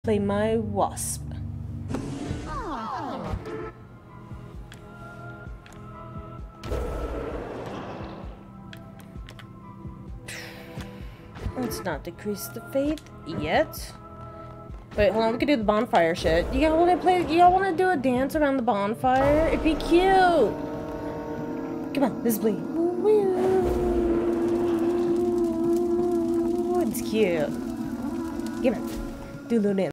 Play my wasp. Let's not decrease the faith yet. Wait, hold on, we can do the bonfire shit. Y'all wanna do a dance around the bonfire? It'd be cute! Come on, this is Blee. It's cute. Give it. Do a little dance.